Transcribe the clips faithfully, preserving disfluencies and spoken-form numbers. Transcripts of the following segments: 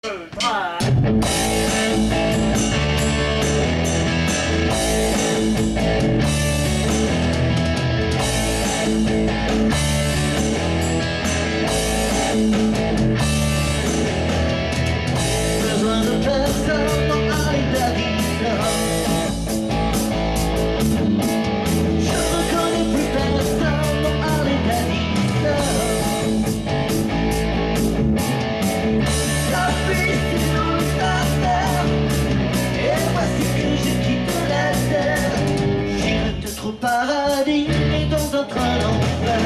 deux, trois. Besoin de personne pour parler de la vie. Je ne connais plus personne pour parler de la vie. La vie c'est dans le terre, et voici que je quitte la terre. J'irai peut-être au paradis, mais dans un train d'enfer.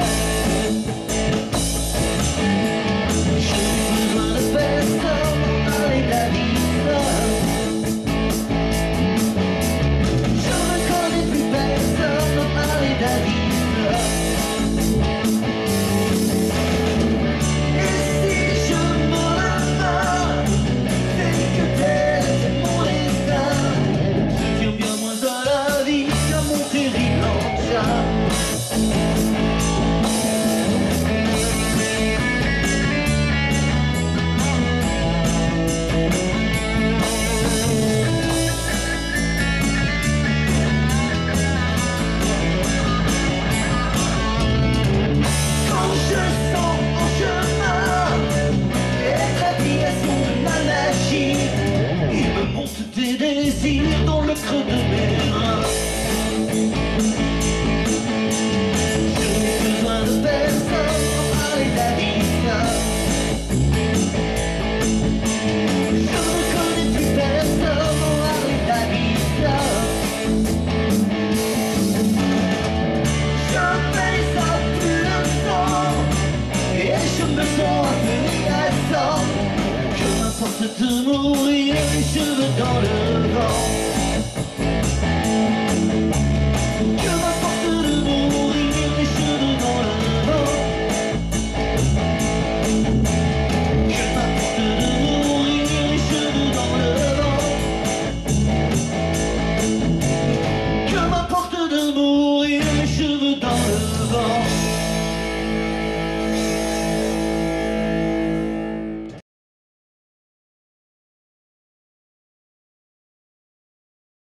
Des désirs dans le creux de mes bras. Je n'ai besoin de personne pour parler de la vie. Je ne connais plus personne pour parler de la vie. Je paye ça plus le temps, et je me sens un peu agaçant. Que m'importe de mourir, les cheveux dans le